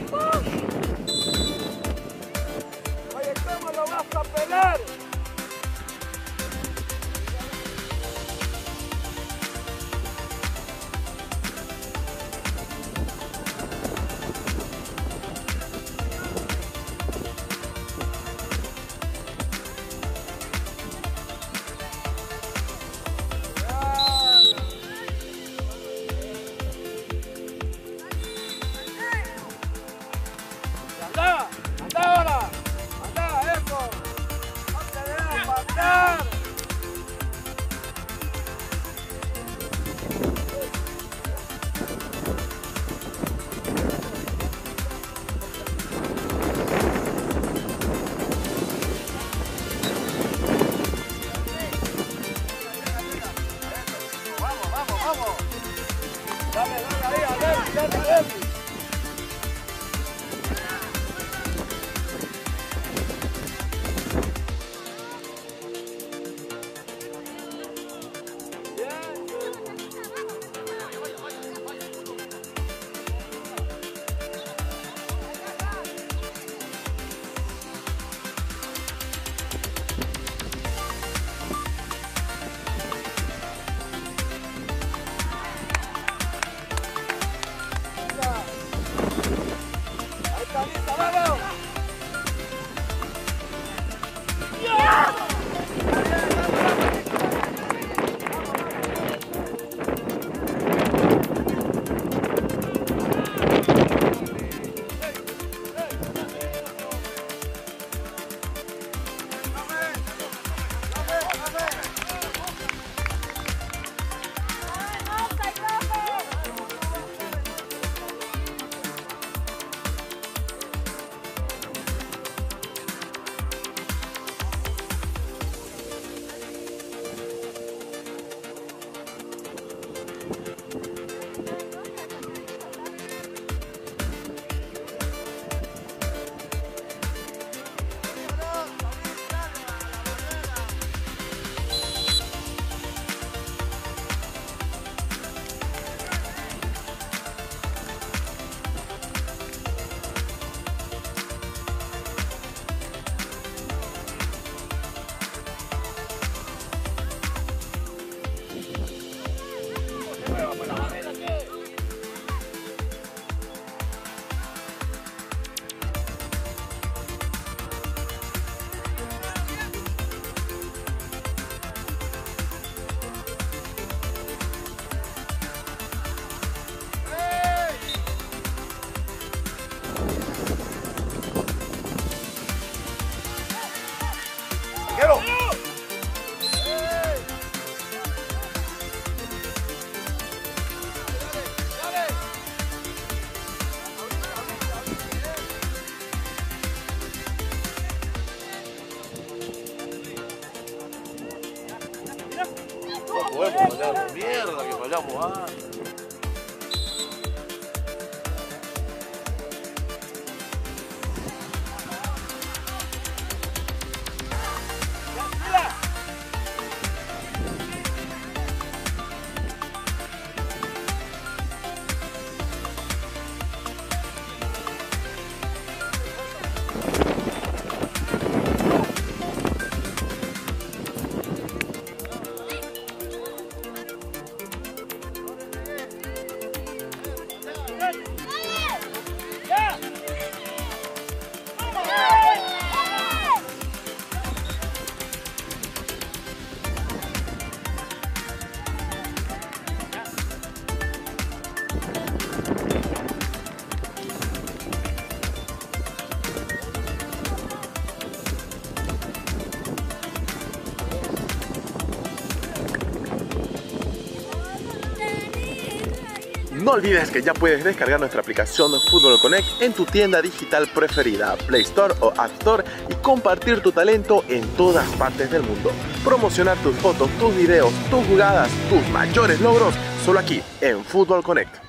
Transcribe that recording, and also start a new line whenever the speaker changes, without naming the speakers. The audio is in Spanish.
Oye, ¿cómo lo vas a pelar? ¡Anda! ¡Anda ahora! ¡Anda, eso! ¡No te dejes pasar! ¡Vamos, vamos, vamos! ¡Dale, dale ahí, a Levi, dale, a Levi!
Podemos fallar, mierda que fallamos antes.
No olvides que ya puedes descargar nuestra aplicación Fútbol Connect en tu tienda digital preferida, Play Store o App Store, y compartir tu talento en todas partes del mundo. Promocionar tus fotos, tus videos, tus jugadas, tus mayores logros, solo aquí en Fútbol Connect.